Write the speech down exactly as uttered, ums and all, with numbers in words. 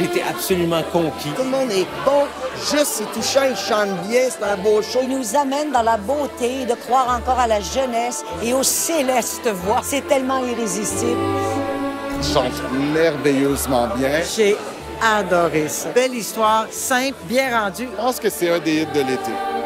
J'ai été absolument conquis. Tout le monde est bon, juste, c'est touchant, ils chantent bien, c'est un beau show. Il nous amène dans la beauté de croire encore à la jeunesse et aux célestes voix. C'est tellement irrésistible. Ils chantent merveilleusement bien. J'ai adoré ça. Belle histoire, simple, bien rendue. Je pense que c'est un des hits de l'été.